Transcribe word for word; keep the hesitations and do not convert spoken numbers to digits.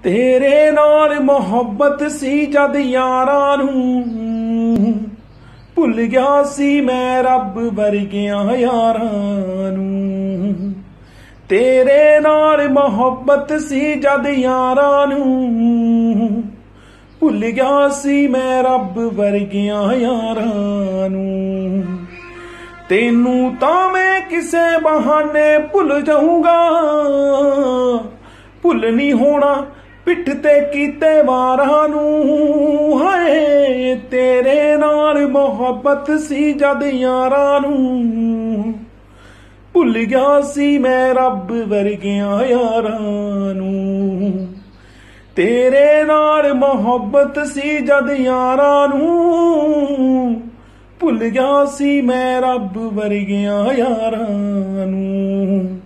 तेरे नाल मोहब्बत सी जद यारां नूं, भुल गया सी मैं रब वर्गियां यारां नूं। तेरे नाल मोहब्बत सी जद यारां नूं, भुल गया सी मैं रब वर्गियां यारां नूं। तेनू तां मैं किसे बहाने भुल जाऊंगा, भुल नहीं होना पिठ ते कीते वारां नूं। हाय तेरे नाल मोहब्बत सी जद यारां नूं, भुल गया सी मैं रब वर्गियां यारां नूं। तेरे नाल मोहब्बत सी जद यारां नूं, भुल गया सी मैं रब वर्गियां यारां नूं।